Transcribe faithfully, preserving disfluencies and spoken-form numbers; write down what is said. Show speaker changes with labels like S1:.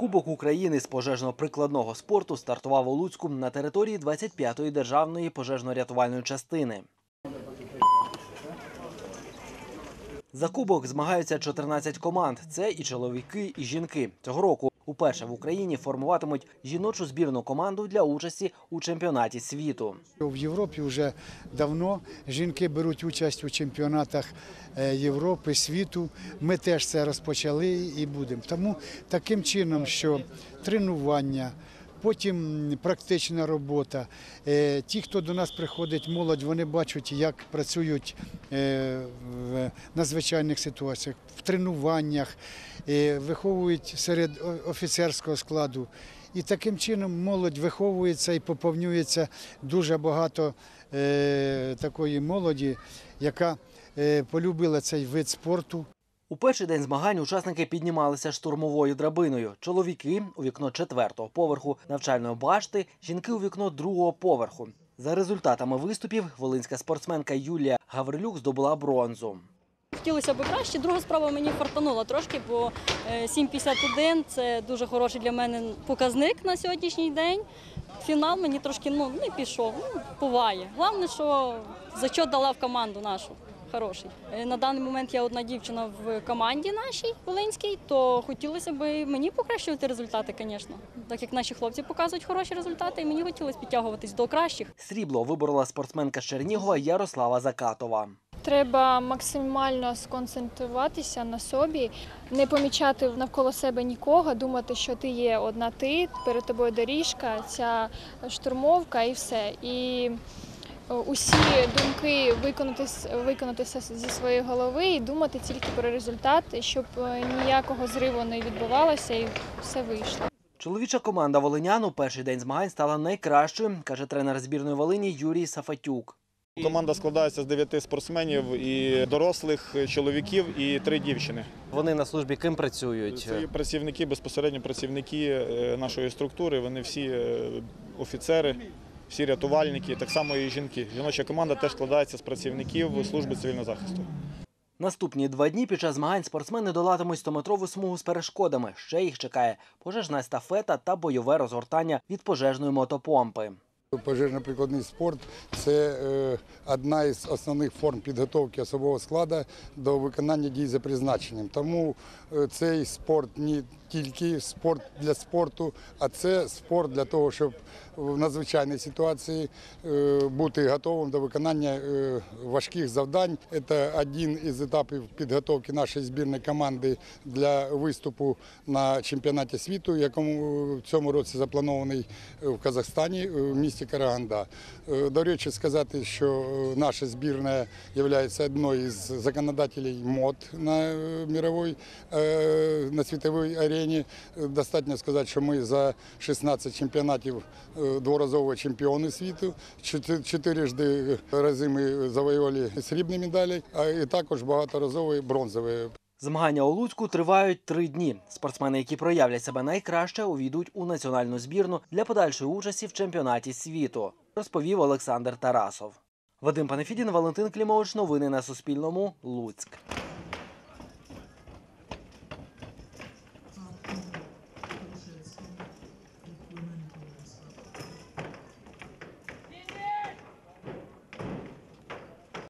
S1: Кубок України з пожежно-прикладного спорту стартував у Луцьку на території двадцять п'ятої державної пожежно-рятувальної частини. За кубок змагаються чотирнадцять команд. Це і чоловіки, і жінки. Цього року уперше в Україні формуватимуть жіночу збірну команду для участі у чемпіонаті світу.
S2: В Європі вже давно жінки беруть участь у чемпіонатах Європи, світу. Ми теж це розпочали і будемо. Тому таким чином, що тренування, потім практична робота. Ті, хто до нас приходить, молодь, вони бачать, як працюють в надзвичайних ситуаціях, в тренуваннях, виховують серед офіцерського складу. І таким чином молодь виховується і поповнюється дуже багато такої молоді, яка полюбила цей вид спорту.
S1: У перший день змагань учасники піднімалися штурмовою драбиною. Чоловіки – у вікно четвертого поверху навчальної башти, жінки – у вікно другого поверху. За результатами виступів волинська спортсменка Юлія Гаврилюк здобула бронзу.
S3: Хотілося б краще. Друга справа мені фартанула трошки, бо сім п'ятдесят один – це дуже хороший для мене показник на сьогоднішній день. Фінал мені трошки ну, не пішов, ну, буває. Головне, що зачет дала в команду нашу. Хороший. На даний момент я одна дівчина в команді нашій волинській, то хотілося б мені покращувати результати, звісно. Так як наші хлопці показують хороші результати, і мені хотілося підтягуватись до кращих.
S1: Срібло виборола спортсменка з Чернігова Ярослава Закатова.
S4: Треба максимально сконцентруватися на собі, не помічати навколо себе нікого, думати, що ти є одна ти, перед тобою доріжка, ця штурмовка і все. І усі думки виконати, виконати зі своєї голови і думати тільки про результат, щоб ніякого зриву не відбувалося і все вийшло.
S1: Чоловіча команда волинян у перший день змагань стала найкращою, каже тренер збірної Волині Юрій Сафатюк.
S5: Команда складається з дев'яти спортсменів, і дорослих, чоловіків, і три дівчини.
S1: Вони на службі ким працюють?
S5: Це працівники, безпосередньо працівники нашої структури, вони всі офіцери, всі рятувальники, так само і жінки. Жіноча команда теж складається з працівників служби цивільного захисту.
S1: Наступні два дні під час змагань спортсмени долатимуть стометрову смугу з перешкодами. Ще їх чекає пожежна естафета та бойове розгортання від пожежної мотопомпи.
S6: Пожежно-прикладний спорт – це одна із основних форм підготовки особового складу до виконання дій за призначенням. Тому цей спорт не тільки спорт для спорту, а це спорт для того, щоб в надзвичайній ситуації бути готовим до виконання важких завдань. Це один із етапів підготовки нашої збірної команди для виступу на чемпіонаті світу, якому в цьому році запланований в Казахстані, в місті Караганда. До речі, сказати, що наша збірна є одною із законодателів мод на мировій, на світовій арені. Достатньо сказати, що ми за шістнадцять чемпіонатів дворазові чемпіони світу, чотирижди рази ми завоювали срібні медалі, а і також багаторазові бронзові.
S1: Змагання у Луцьку тривають три дні. Спортсмени, які проявлять себе найкраще, увійдуть у національну збірну для подальшої участі в чемпіонаті світу, розповів Олександр Тарасов. Вадим Панефідін, Валентин Клімович. Новини на Суспільному. Луцьк.